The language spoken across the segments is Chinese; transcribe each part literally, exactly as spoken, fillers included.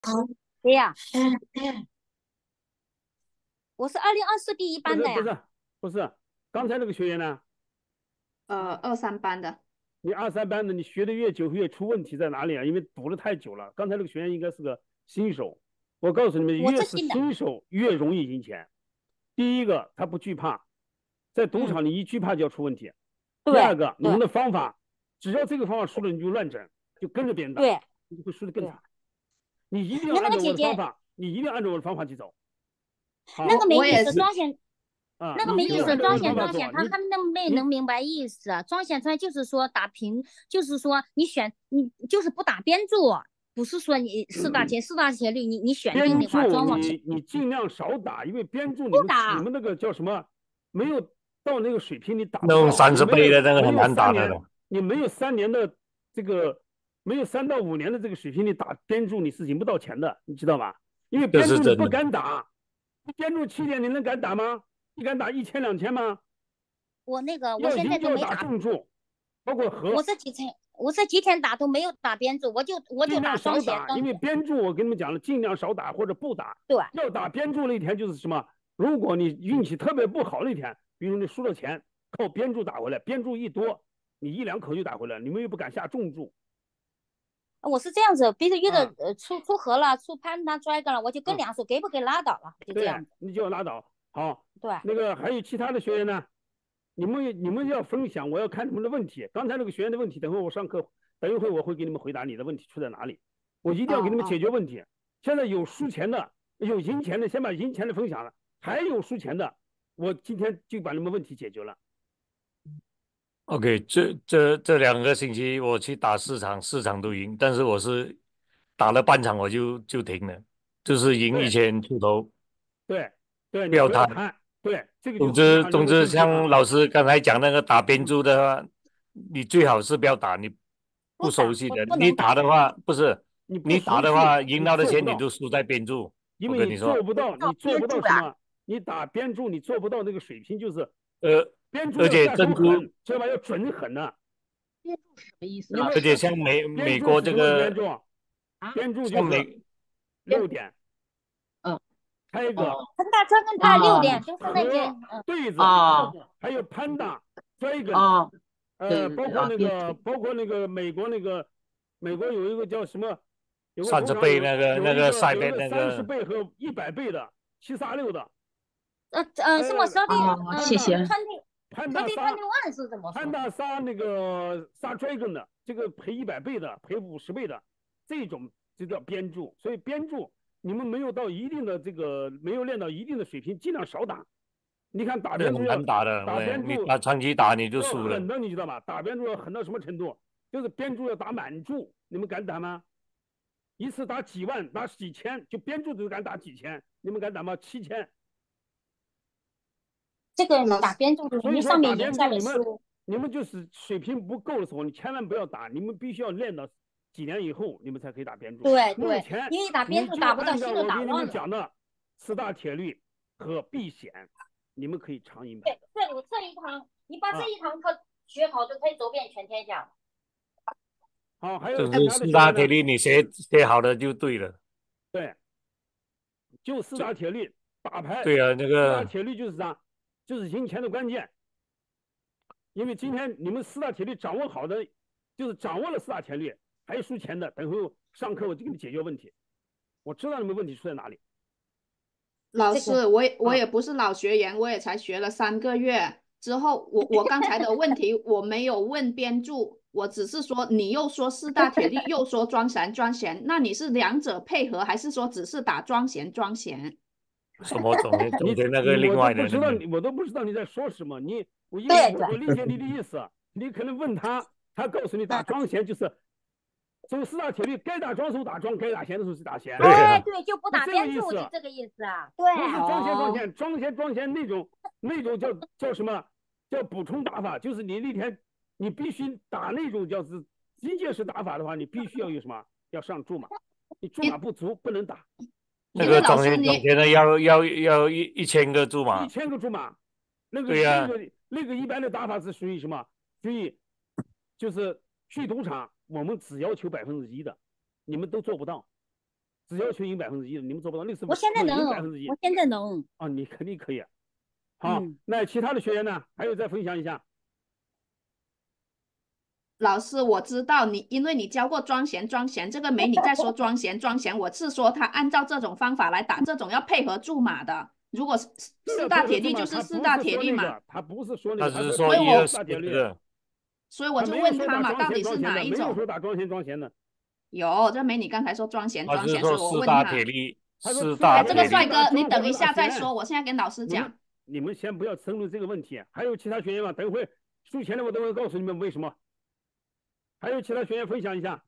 对呀，我是二零二四第一班的呀。 不是不是不是，刚才那个学员呢？ 呃，二三班的。 你二三班的，你学的越久越出问题在哪里啊？因为读的太久了。刚才那个学员应该是个新手，我告诉你们，越是我这新的。 新手越容易赢钱。第一个，他不惧怕，在赌嗯， 场你一惧怕就要出问题。第对二个，你对们的方法，只要这个方法输了，你就乱整，就跟着别人打， 对你就会输得更对。 惨。你一定要那那按照我个姐姐， 的方法，你一定要按照我的方法去走。好， 那个没意思， 我我也是。 庄闲啊， 那个没意思， 你一定要按照我庄的方法做。 闲庄闲，他你还那没能你明白意思啊。庄闲川就是说打平，就是说你选你就是不打边注，不是说你四大铁四大铁律你你选定的话， 边注庄往前你你尽量少打，因为边注你们你不打。 们那个叫什么，没有到那个水平，你打不那种到。 三十你没有倍的那个很没有难打的了。 三年，你没有三年的这个，没有三到五年的这个水平，你打边注你是赢不到钱的，你知道吧？因为这边注你不是真的。 敢打，边注七点你能敢打吗？你敢打一千两千吗？ 我那个我要现在赢就要打都没打， 重注，包括和。 我这几天我这几天打都没有打边注，我就我就尽量打庄少打，因为闲庄闲。 边注我跟你们讲了，尽量少打或者不打。 对要打边注那天就是什么？如果你运气特别不好那天，比如你输了钱，靠边注打回来，边注一多，你一两口就打回来，你们又不敢下重注。 我是这样子，比如遇到啊呃出出河了，出潘他拽个了，我就跟啊， 两手给不给拉倒了，就这对， 样子。 你就要拉倒。好， 对。 那个还有其他的学员呢，你们你们要分享，我要看你们的问题。刚才那个学员的问题，等会我上课，等一会我会给你们回答你的问题出在哪里，我一定要给你们哦哦。 解决问题。现在有输钱的，有赢钱的，先把赢钱的分享了，还有输钱的，我今天就把你们问题解决了。 OK，这这这两个星期我去打四场，四场都赢，但是我是打了半场我就就停了，就是赢一对千出头， 对对，你不要贪。 不要贪，对，这个就总是你要按照之总之， 这个正确啊。 像老师刚才讲那个打边注的话，你最好是不要打，你不不打熟悉的，你不不能打。 打的话不是你不你打熟悉， 的话，赢你到的钱你做不到， 都输在边注。 因为你我跟你说， 做不到，你做不边注呀。 到什么？你打边注，你做不到那个水平，就是呃， 边注而且要下手珍珠， 狠，知道吧？要准狠的。 边注是什么意思， 你们而且老师？ 像美边美国注是什么是边这个， 注？ 啊？ 边注就是像美边。 六点嗯。 开个哦陈大川跟他六哦点就是那天， 和嗯。 对子， 哦还有 Panda Dragon， 哦。对呃，包对对啊，边括那个， 注。 包括那个美国那个，美国有一个叫什么，有个三十通常有倍那个有一那个赛个有一个 bet那个三十倍和一百倍的，七杀六的， 呃呃，什么呃 thirty 哦， 呃谢谢。 twenty 潘大 thirty 杀 twenty one 是怎么潘说？ 大杀那个杀 Dragon 的，这个赔一百倍的，赔五十倍的，这种就叫边注。所以边注你们没有到一定的这个，没有练到一定的水平，尽量少打。你看打这很边注要难打的， 打边注喂，你打长期打你就输了。 要狠的，你知道吗？打边注要狠到什么程度？就是边注要打满注，你们敢打吗？一次打几万，打几千，就边注都敢打几千，你们敢打吗？七千。 这个老师。 打边注所以说你上面赢下打边注，你们来输。 你们就是水平不够的时候，你千万不要打，你们必须要练到几年以后，你们才可以打边注。 对对， 目前因为打边你就注打不到， 按照心都我给你打乱了。 们讲的四大铁律和避险，你们可以长赢对百的。 对，我这一堂你把这啊， 一堂课学好，就可以走遍全天下。 好，还有就其他的是四大学员呢？ 铁律，你学学好了就对了。 对，就四大铁律打牌， 对啊，那个四大铁律就是啥？就是赢钱的关键。因为今天你们四大铁律掌握好的，就是掌握了四大铁律，还有输钱的，等会上课我就给你解决问题。我知道你们问题出在哪里。 老师，我也我啊也不是老学员，我也才学了三个月。之后我我刚才的问题我没有问边注，我只是说你又说四大铁律，又说庄闲庄闲，那你是两者配合，还是说只是打庄闲庄闲？ 什么总监总你监那个另你我都外的那个， 不知道你，我都不知道你在说什么。你我因为对对我我理解你的意思，你可能问他，他告诉你打庄闲就是走四大铁律，该打庄时候打庄，该打闲的时候是打闲。 对啊， 哎对，就不打是这个边注， 意思就这个意思啊。对。 不是庄闲庄哦。 闲，庄闲庄闲那种那种叫叫什么？叫补充打法，就是你那天你必须打那种叫是机械式打法的话，你必须要有什么？要上注码，你注码不足不能打。 那因为老个庄师你先总监的要要要一一千个注一码。 千个注码，那个对呀、 那个那个一般的打法是属于什么？属于就是去赌场，我们只要求百分之一的，你们都做不到。 只要求赢百分之一，你们做不到，那是我现在能， 赢百分之一我现在能。 啊，你肯定可以。好， 嗯， 那其他的学员呢？还有再分享一下。 老师，我知道你，因为你教过庄闲庄闲，这个没你在说庄闲庄闲，我是说他按照这种方法来打，这种要配合驻马的。如果是四大铁律就是四大铁律嘛， 他不是说那个， 他只是说一二四大铁律， 所以我就问他嘛，到底是哪一种？ 没有说打庄闲庄闲的。 有，这没你刚才说庄闲庄闲，所以我问他。 他。 四大这个帅哥，你等一下再说，我现在跟老师讲。 你们先不要争论这个问题，还有其他学员吗？等会输钱的我都会告诉你们为什么。还有其他学员分享一下。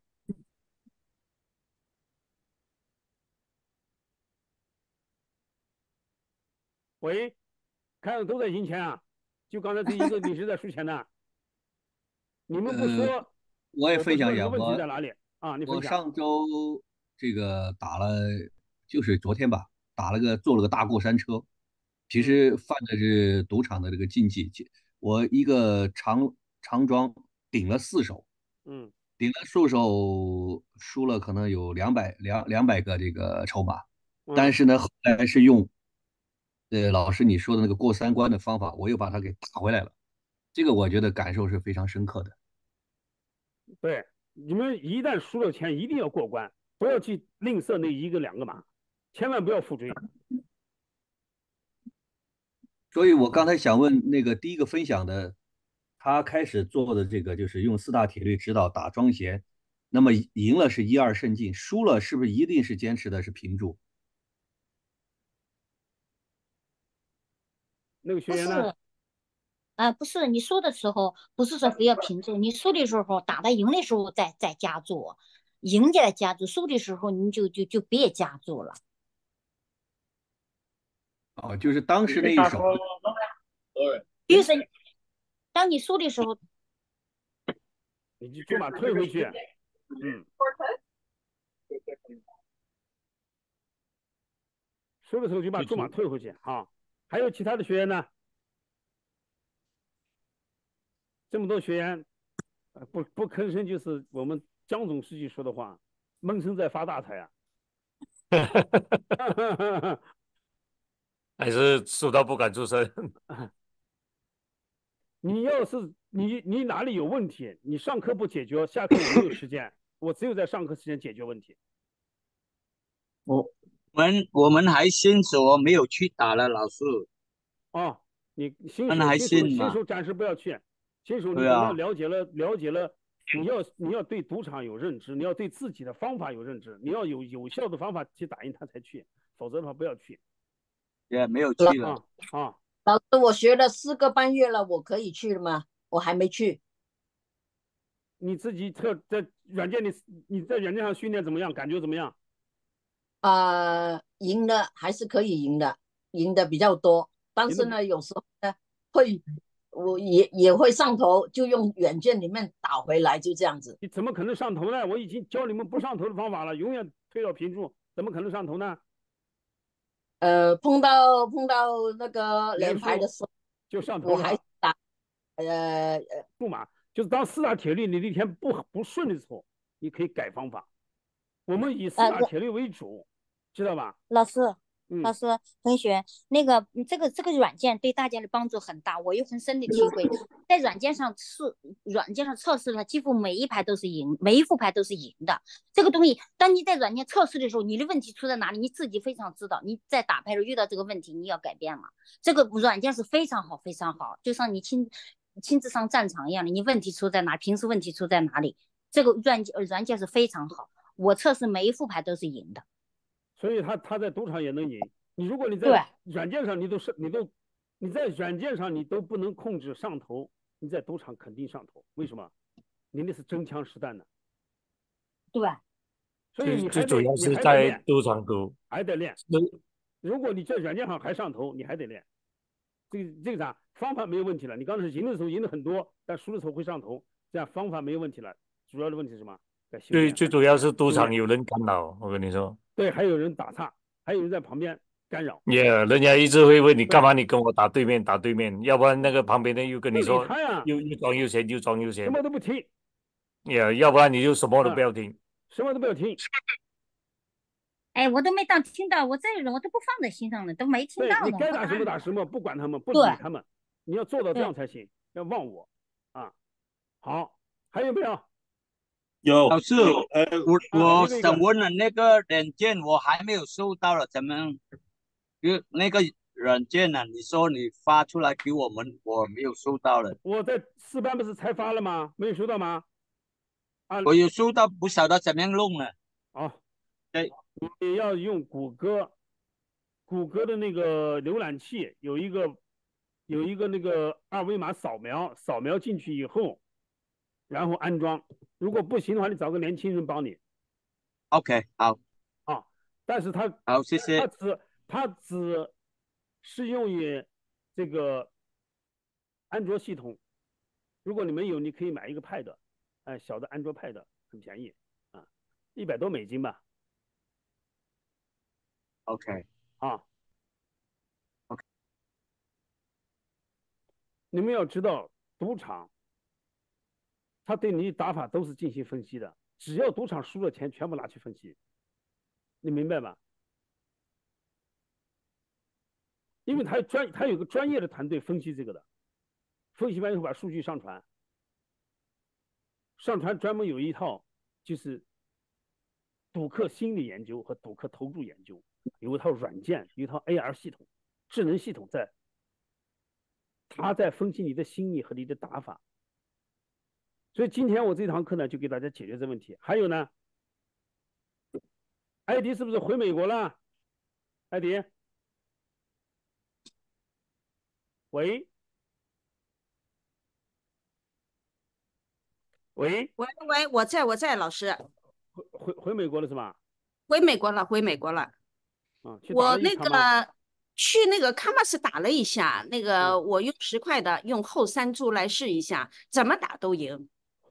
喂，看着都在赢钱啊，就刚才这一个你是在输钱的。你们不说， 呃、我也分享一下， 问题在哪里啊？你分享。 我上周这个打了，就是昨天吧，打了个坐了个大过山车，其实犯的是赌场的这个禁忌。我一个长长庄顶了四手， 嗯， 顶了数手，输了可能有两百两两百个这个筹码， 嗯、 但是呢，后来是用，呃，老师你说的那个过三关的方法，我又把它给打回来了。这个我觉得感受是非常深刻的。 对，你们一旦输了钱，一定要过关，不要去吝啬那一个两个码，千万不要负追。 所以我刚才想问那个第一个分享的，他开始做的这个就是用四大铁律指导打庄闲，那么赢了是一二胜尽，输了是不是一定是坚持的是平注？ 那个学员呢？ 啊、呃，不是，你输的时候不是说非要平注，你输的时候打的赢的时候再再加注，赢家加注，输的时候你就就就别加注了。 哦，就是当时那一手， 就是当你输的时候， 你就注码退回去。嗯，输的时候就把注码退回去啊。还有其他的学员呢？这么多学员，不不吭声就是我们江总书记说的话，闷声在发大财啊。 还是输到不敢出声。 你要是你你哪里有问题，你上课不解决，下课我没有时间，我只有在上课时间解决问题。 我们我们还新手没有去打了，老师。 哦，你新手还新手新新手暂时不要去，新手你等到了解了、啊、了解了，你要你要对赌场有认知，你要对自己的方法有认知，你要有有效的方法去打赢他才去，否则的话不要去。 也、yeah, 没有去了啊啊！ 老师，我学了四个半月了，我可以去了吗？我还没去。 你自己测在软件里，你在软件上训练怎么样？感觉怎么样？ 啊、呃，赢的还是可以赢的，赢的比较多。但是呢，有时候呢会，我也也会上头，就用软件里面打回来，就这样子。 你怎么可能上头呢？我已经教你们不上头的方法了，永远推到平注，怎么可能上头呢？ 呃，碰到碰到那个连牌的时候， 就上头了。 我还打，呃呃， 不嘛，就是当四大铁律你那天不不顺的时候，你可以改方法。我们以四大铁律为主，呃、知道吧？ 老师。 嗯、 老师，同学，那个这个这个软件对大家的帮助很大，我有很深的体会。在软件上试，软件上测试了，几乎每一排都是赢，每一副牌都是赢的。这个东西，当你在软件测试的时候，你的问题出在哪里，你自己非常知道。你在打牌时遇到这个问题，你要改变了。这个软件是非常好，非常好，就像你亲亲自上战场一样的。你问题出在哪？平时问题出在哪里？这个软件软件是非常好，我测试每一副牌都是赢的。 所以他他在赌场也能赢。你如果你在软件上你都是你都你在软件上你都不能控制上头，你在赌场肯定上头。为什么？你那是真枪实弹的。 对。 所以你最主要是在赌场赌， 还得练。如果你在软件上还上头，你还得练。这个这个啥方法没有问题了。你刚才赢的时候赢的很多，但输的时候会上头，这样方法没有问题了。主要的问题是什么？ 最最主要是赌场有人干扰，我跟你说。 对，还有人打岔，还有人在旁边干扰。 也、yeah, 人家一直会问你干嘛？你跟我打对面，打对面，要不然那个旁边的又跟你说， 啊、 又又装悠闲，又装悠闲， 什么都不听。 也、yeah, 要不然你就什么都不要听， 啊、什么都不要听。 哎，我都没当听到，我这个人我都不放在心上的，都没听对到呢。 你该打什么打什么，不管他们，不理对他们，你要做到这样才行，要忘我啊。好，还有没有？ 有老师，呃，我啊， 我一个一个想问了，那个软件我还没有收到了，怎么？就那个软件呢、你说你发出来给我们，我没有收到了。 我在四班不是才发了吗？没有收到吗？啊， 我有收到，不晓得怎么样弄呢？ 好， 对， 你要用谷歌，谷歌的那个浏览器有一个有一个那个二维码扫描，扫描进去以后，然后安装。如果不行的话，你找个年轻人帮你 OK，好， 啊。但是它好，谢它谢。 只它只适用于这个安卓系统。如果你们有，你可以买一个 Pad，哎，小的安卓 Pad 很便宜啊，一百多美金吧。 OK， 啊。 OK 你们要知道，赌场他对你打法都是进行分析的，只要赌场输了钱，全部拿去分析，你明白吗？因为他专他有个专业的团队分析这个的，分析完以后把数据上传，上传专门有一套就是赌客心理研究和赌客投注研究，有一套软件，有一套 A R 系统，智能系统在，他在分析你的心理和你的打法。所以今天我这堂课呢，就给大家解决这问题。还有呢，艾迪是不是回美国了？艾迪，喂，喂， 喂喂，我在我在，老师回回回美国了是吧？ 回美国了，回美国了。 啊，去打我那了一场吗？ 个去那个 Commerce 打了一下，那个嗯我用十块的，用后三注来试一下，怎么打都赢。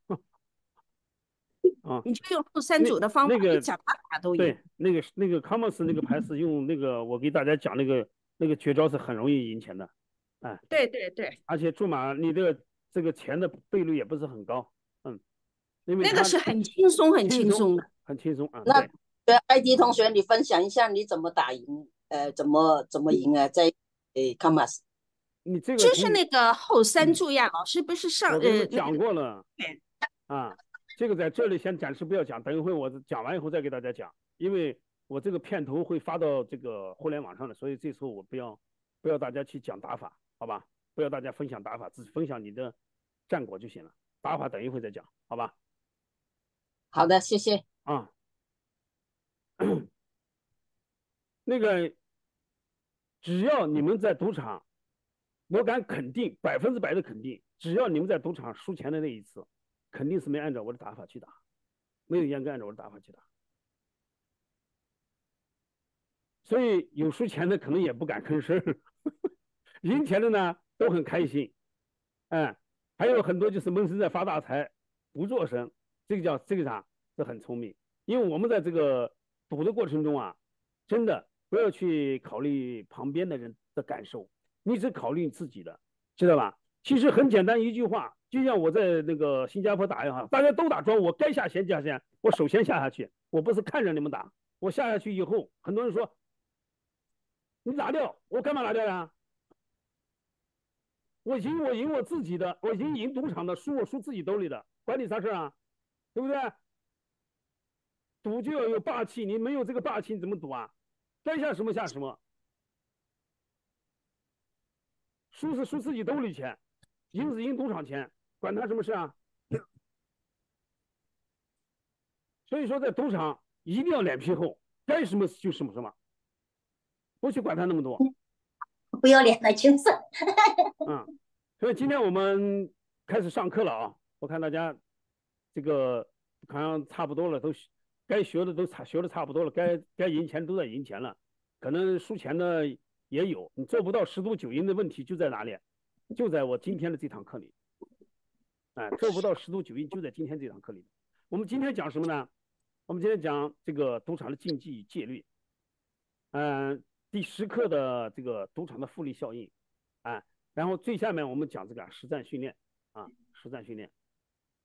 啊， 你就用后三那组的方法， 那个你怎么打都赢。 对，那个那个 Commerce 那个牌是用那个，我给大家讲那个那个绝招是很容易赢钱的，哎， 对对对， 而且注码你这个这个钱的倍率也不是很高，嗯，因为它那个是很轻松很轻松的。 很轻松啊。 那对， 对 I D 同学，你分享一下你怎么打赢？呃，怎么怎么赢啊？在诶 Commerce 你这个就是你那个后三注呀，老师不是上我跟你们呃那个讲过了对啊，这个在这里先暂时不要讲，等一会我讲完以后再给大家讲，因为我这个片头会发到这个互联网上的，所以这时候我不要不要大家去讲打法，好吧？不要大家分享打法，只分享你的战果就行了，打法等一会再讲，好吧？ 好的，谢谢。 啊，那个只要你们在赌场，我敢肯定百分之百的肯定，只要你们在赌场输钱的那一次，肯定是没按照我的打法去打，没有严格按照我的打法去打。所以有输钱的可能也不敢吭声，赢钱的呢都很开心，哎，还有很多就是闷声在发大财，不做声，这个叫这个啥是很聪明，因为我们在这个赌的过程中啊，真的不要去考虑旁边的人的感受，你只考虑你自己的，知道吧？其实很简单一句话，就像我在那个新加坡打一样，大家都打庄，我该下线就下线，我首先下下去，我不是看着你们打，我下下去以后，很多人说你拿掉，我干嘛拿掉呀？我赢我赢我自己的，我赢赢赌场的，输我输自己兜里的，管你啥事啊？对不对？赌就要有霸气，你没有这个霸气，你怎么赌啊？该下什么下什么，输是输自己兜里钱，赢是赢赌场钱，管他什么事啊？所以说，在赌场一定要脸皮厚，该什么就什么什么，不去管他那么多。 不要脸的青色。 嗯，所以今天我们开始上课了啊！我看大家这个好像差不多了，都该学的都差学的差不多了，该该赢钱都在赢钱了，可能输钱的也有，你做不到十赌九赢的问题就在哪里？就在我今天的这堂课里。哎，做不到十赌九赢就在今天这堂课里。我们今天讲什么呢？我们今天讲这个赌场的禁忌与戒律。嗯、呃，第十课的这个赌场的复利效应。啊，然后最下面我们讲这个实战训练啊，实战训练。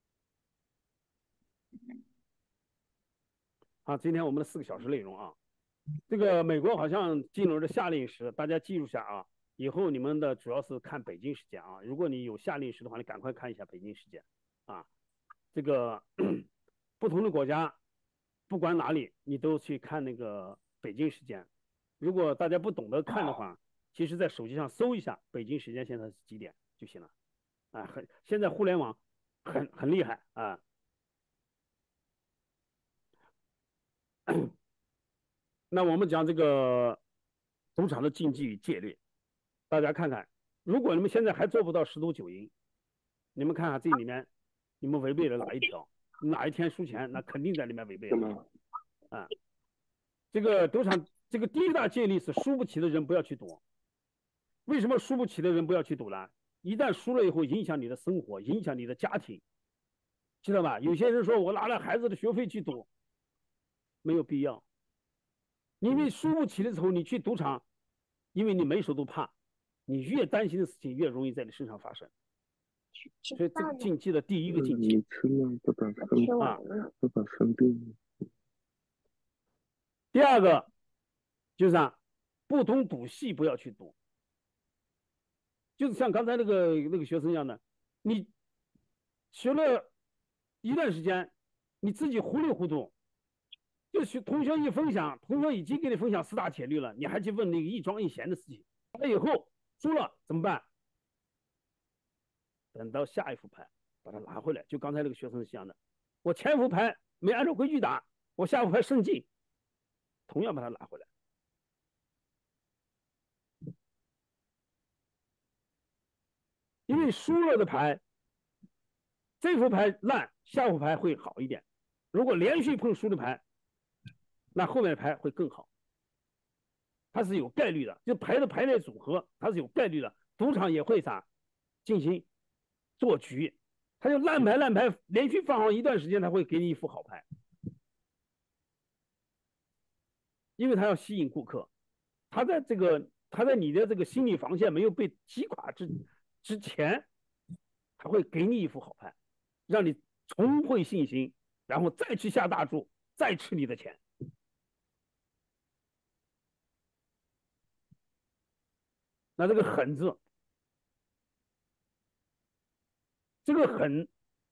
好，今天我们的四个小时内容啊， 这个美国好像进入了夏令时，大家记住下啊。以后你们的主要是看北京时间啊。如果你有夏令时的话，你赶快看一下北京时间啊。这个不同的国家，不管哪里，你都去看那个北京时间。如果大家不懂得看的话，其实在手机上搜一下北京时间现在是几点就行了。啊，很现在互联网很很厉害啊。那我们讲这个赌场的禁忌与戒律，大家看看，如果你们现在还做不到十赌九赢，你们看看这里面你们违背了哪一条？哪一天输钱，那肯定在里面违背了。啊，这个赌场这个第一大戒律是输不起的人不要去赌。为什么输不起的人不要去赌呢？一旦输了以后，影响你的生活，影响你的家庭，知道吧？有些人说我拿了孩子的学费去赌，没有必要。因为输不起的时候，你去赌场，因为你没手都怕，你越担心的事情越容易在你身上发生。所以这个禁忌的第一个禁忌， 你吃了不把生啊， 不把生病。 第二个就是啊，不懂赌戏不要去赌。就是像刚才那个那个学生一样的，你学了一段时间，你自己糊里糊涂，就是同学一分享，同学已经给你分享四大铁律了，你还去问那个一庄一闲的事情，完了以后输了怎么办？等到下一副牌把它拿回来，就刚才那个学生是一样的，我前副牌没按照规矩打，我下副牌胜进，同样把它拿回来。因为输了的牌，这副牌烂，下副牌会好一点。如果连续碰输的牌，那后面的牌会更好。它是有概率的，就牌的排列组合，它是有概率的。赌场也会啥进行做局，它就烂牌烂牌连续放好一段时间，它会给你一副好牌，因为它要吸引顾客。它在这个它在你的这个心理防线没有被击垮之之前，他会给你一副好牌，让你重回信心，然后再去下大注，再吃你的钱。那这个狠字，这个狠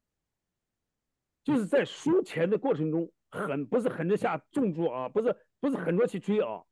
就是在输钱的过程中狠，不是狠着下重注啊，不是不是狠着去追啊，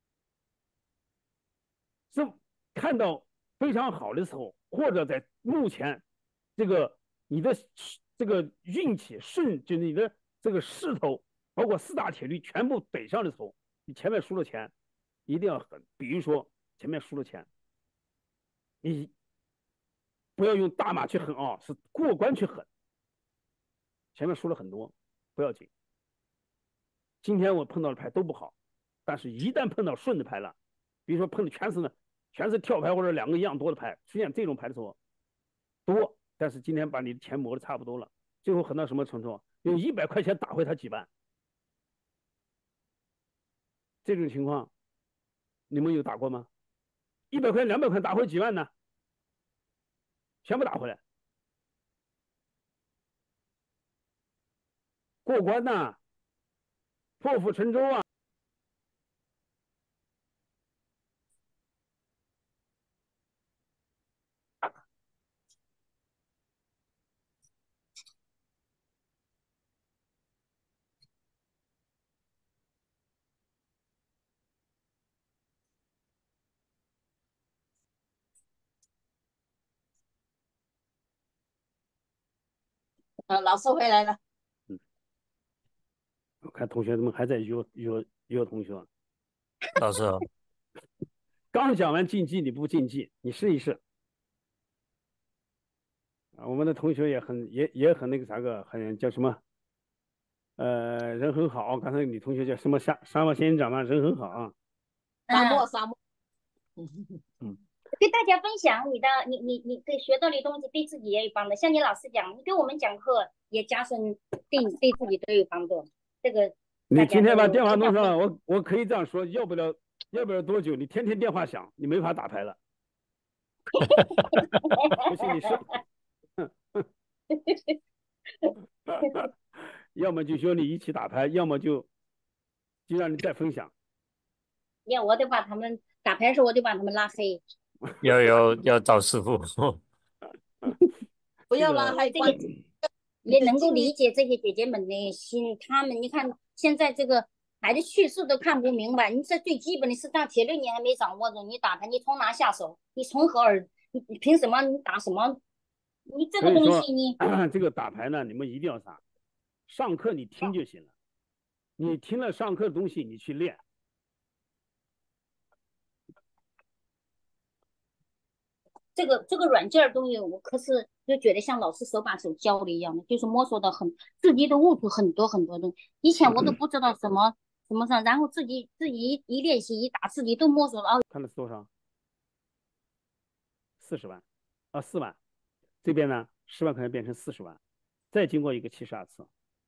是看到非常好的时候，或者在目前这个你的这个运气顺，就是你的这个势头，包括四大铁律全部怼上的时候，你前面输了钱，一定要狠。比如说前面输了钱，你不要用大码去狠啊，是过关去狠。前面输了很多，不要紧。今天我碰到的牌都不好，但是一旦碰到顺的牌了，比如说碰的全是呢，全是跳牌或者两个一样多的牌，出现这种牌的时候多，但是今天把你的钱磨的差不多了，最后狠到什么程度？用一百块钱打回他几万。这种情况你们有打过吗？一百块两百块打回几万呢？全部打回来，过关呐、啊，破釜沉舟啊！ 呃，老师回来了。 嗯，我看同学们还在约约约同学。 老师好。 刚讲完竞技，你不竞技，你试一试。啊，我们的同学也很也也很那个啥个，很叫什么？呃，人很好。刚才女同学叫什么沙沙漠仙人掌嘛，人很好啊。 沙漠沙漠。 嗯。 跟大家分享你的，你你你对学到的东西对自己也有帮助。像你老师讲，你给我们讲课也加深对对自己都有帮助。这个你今天把电话弄上了，我我可以这样说，要不了要不了多久，你天天电话响，你没法打牌了。不信你试。要么就说你一起打牌，要么就就让你再分享。 要我得把他们打牌的时候，我得把他们拉黑。 要要要找师傅。 不要拉黑关。 也能够理解这些姐姐们的心，她们你看现在这个孩子去世都看不明白，你这最基本的四大铁律你还没掌握着，你打牌你从哪下手？你从何而你你凭什么你打什么？你这个东西你这个打牌呢，你们一定要啥？上课你听就行了，你听了上课的东西你去练。 这个这个软件东西，我可是就觉得像老师手把手教的一样的，就是摸索的很，自己都悟出很多很多东西。以前我都不知道什么什么上，然后自己自己一一练习一打，自己都摸索了。哦， 看的是多少？四十万，啊，四万。这边呢，十万块钱变成四十万，再经过一个七十二次。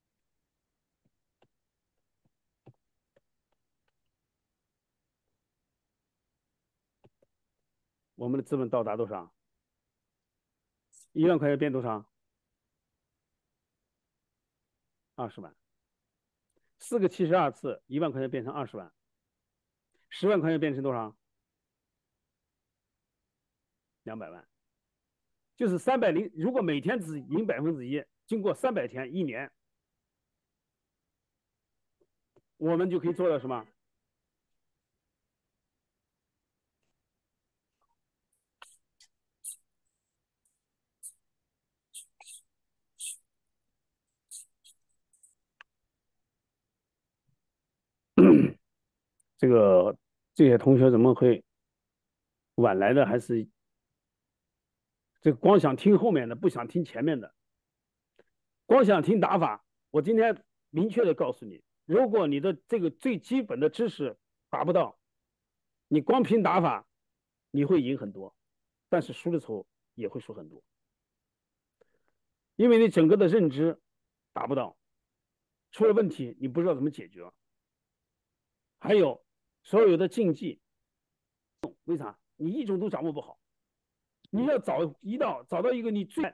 我们的资本到达多少？一万块钱变多少？二十万。四个七十二次，一万块钱变成二十万。十万块钱变成多少？两百万。就是三百零，如果每天只赢百分之一，经过三百天，一年，我们就可以做到什么？这个这些同学怎么会晚来的？还是这个光想听后面的，不想听前面的，光想听打法。我今天明确的告诉你，如果你的这个最基本的知识达不到，你光凭打法，你会赢很多，但是输的时候也会输很多，因为你整个的认知达不到，出了问题你不知道怎么解决。还有所有的竞技，为啥？你一种都掌握不好，你要找一道找到一个你最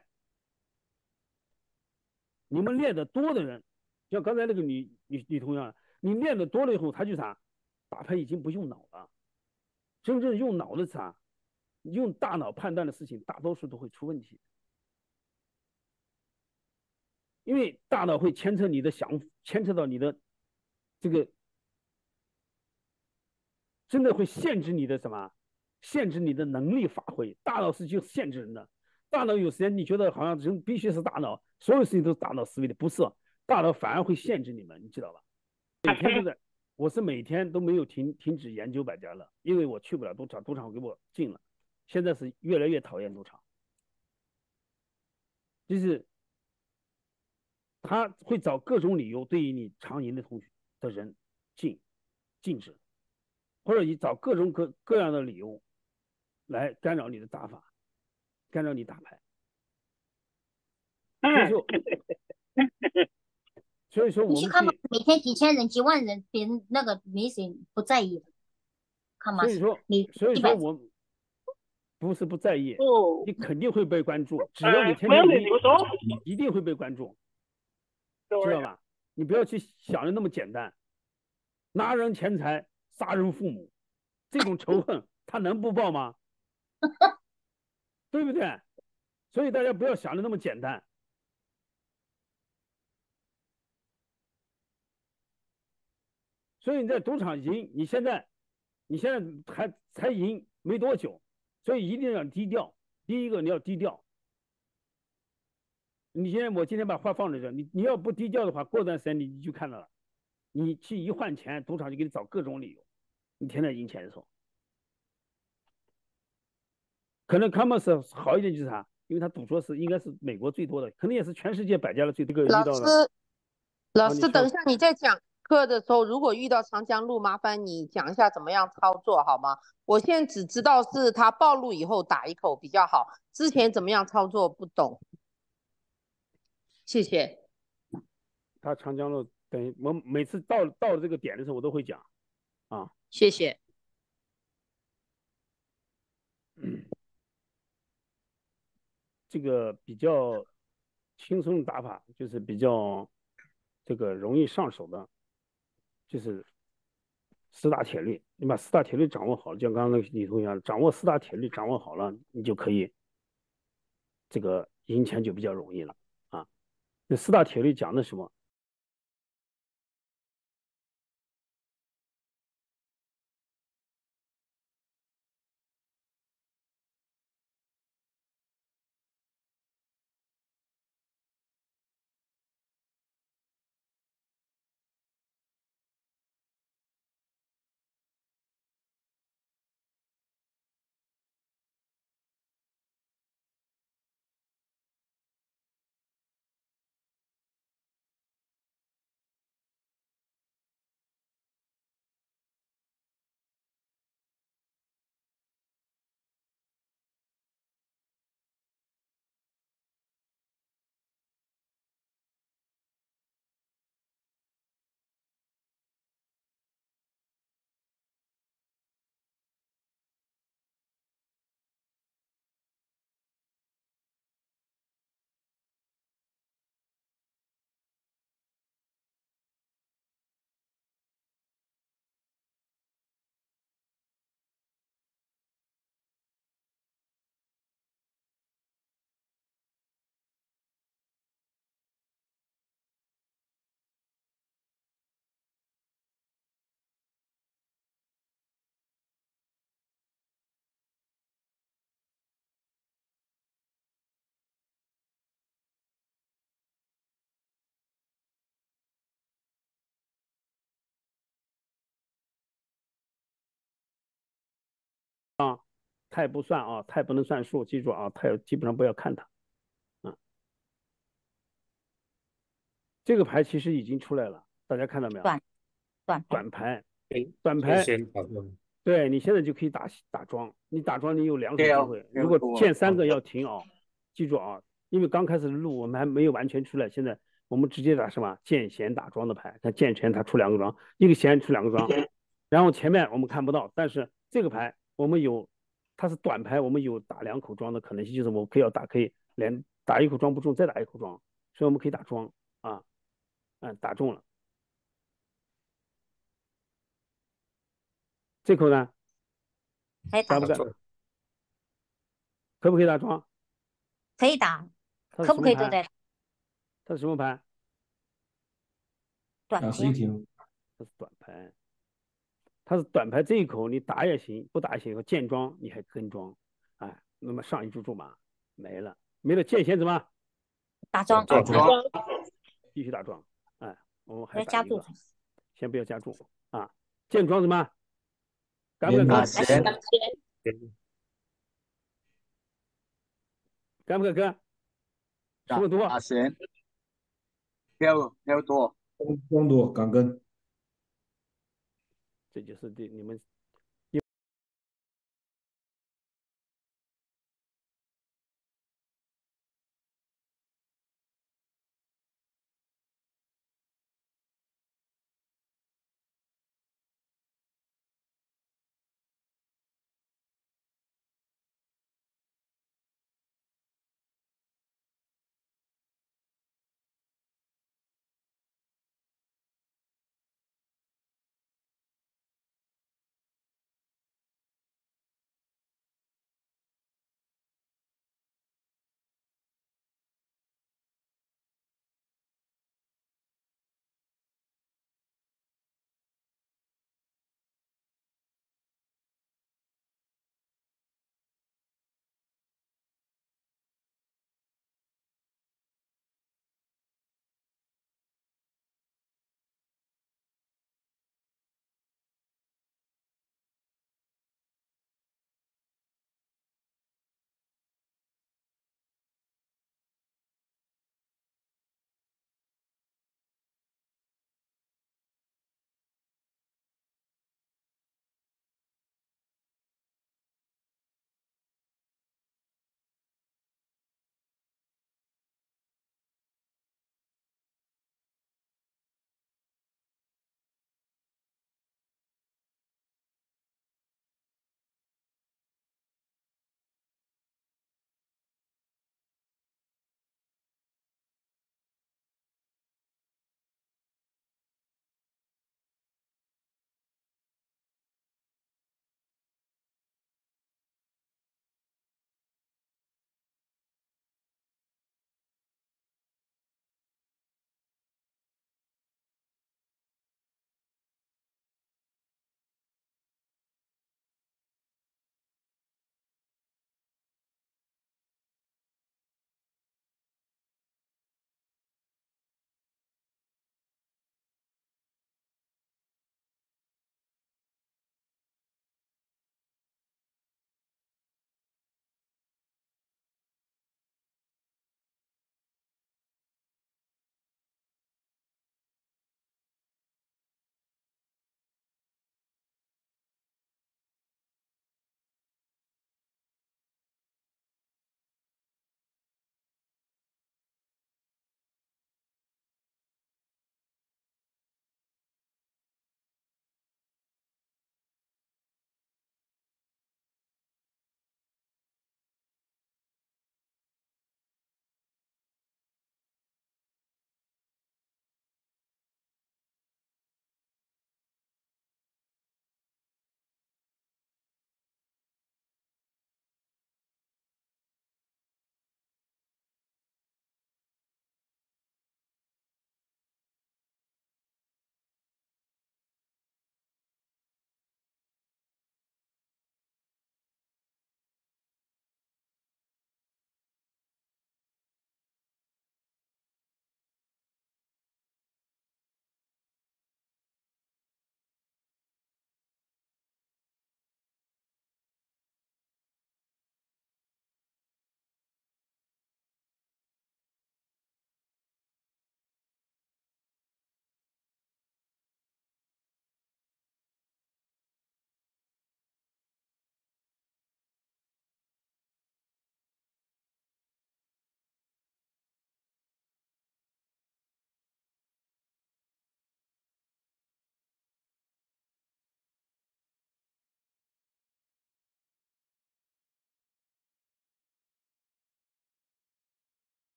你们练的多的人，像刚才那个女女女同学，你练的多了以后，她就啥，打牌已经不用脑了，真正用脑的啥，用大脑判断的事情，大多数都会出问题，因为大脑会牵扯你的想，牵扯到你的这个，真的会限制你的什么，限制你的能力发挥。大脑是就限制人的。大脑有时间你觉得好像人必须是大脑，所有事情都是大脑思维的，不是，大脑反而会限制你们，你知道吧？每天都在，我是每天都没有停停止研究百家乐，因为我去不了赌场，赌场给我禁了，现在是越来越讨厌赌场，就是他会找各种理由对于你常赢的同学的人禁禁止，或者你找各种各各样的理由来干扰你的打法。干扰你打牌，所以说，所以说我们你去看吧，每天几千人、几万人，别人那个没谁不在意的，看吗？ 所以说， 你所以说我不是不在意， 哦， 你肯定会被关注，只要你天天赢，一定会被关注，知道吧？你不要去想的那么简单，拿人钱财，杀人父母，这种仇恨他能不报吗？对不对？所以大家不要想的那么简单。所以你在赌场赢，你现在，你现在还才赢没多久，所以一定要低调。第一个你要低调。你现在我今天把话放在这，你你要不低调的话，过段时间你就看到了，你去一换钱，赌场就给你找各种理由，你天天赢钱的时候。可能 Commerce 好一点就是啥，因为他赌桌是应该是美国最多的，可能也是全世界百家乐最多。 老师，老师，等一下你在讲课的时候，如果遇到长江路，麻烦你讲一下怎么样操作好吗？我现在只知道是他暴露以后打一口比较好，之前怎么样操作不懂。谢谢。 他长江路等于我每次到到了这个点的时候，我都会讲啊。 谢谢。 嗯。这个比较轻松的打法，就是比较这个容易上手的，就是四大铁律，你把四大铁律掌握好了，就像刚刚那个李同学掌握四大铁律掌握好了，你就可以这个赢钱就比较容易了啊。那四大铁律讲的什么？太不算啊，太不能算数，记住啊，太基本上不要看它。啊，这个牌其实已经出来了，大家看到没有？ 短短短牌， 对， 短牌， 先打断。 对你现在就可以打打庄，你打庄你有两手机跳会， 跳如果多见三个要停啊，记住啊，因为刚开始的路我们还没有完全出来，现在我们直接打什么见闲打庄的牌，看见全它出两个庄，一个闲出两个庄，然后前面我们看不到，但是这个牌我们有，它是短牌，我们有打两口庄的可能性，就是我可以要打可以连打一口庄不中，再打一口庄，所以我们可以打庄啊，嗯，打中了，这口呢可以打敢不敢？ 打中。 可不可以打庄？ 可以打， 它是可什么牌？ 不可以都在打它是什么牌？ 短片？ 它是短牌，它是短牌这一口你打也行，不打也行。见庄你还跟庄，哎，那么上一注注码没了，没了见闲怎么？ 打庄， 打庄， 必须打庄，哎，我们还要加注打一个，先不要加注啊。见庄怎么？敢不敢跟？ 打闲， 敢不敢跟？什么多？ 打闲，跳跳多。 中多港根。 这就是对你们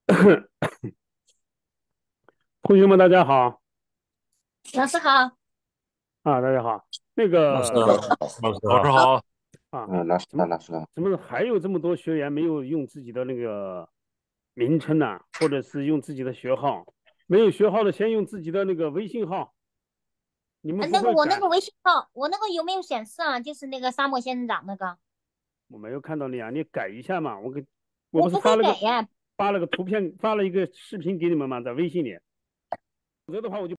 同学们，大家好老师好。 啊，大家好。那个老师好，老师老师好。 啊， 嗯，老师好，老师好。 怎么还有这么多学员没有用自己的那个名称呢？或者是用自己的学号？没有学号的，先用自己的那个微信号。你们啊，那个不会改？ 我那个微信号，我那个有没有显示啊？就是那个沙漠仙人掌那个， 我没有看到你啊，你改一下嘛。我给，我我不不是发了个会改呀。 发了个图片，发了一个视频给你们嘛，在微信里。否则的话我就。